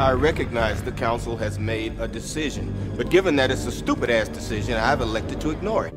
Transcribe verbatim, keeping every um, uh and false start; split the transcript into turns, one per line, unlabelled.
I recognize the council has made a decision, but given that it's a stupid-ass decision, I've elected to ignore it.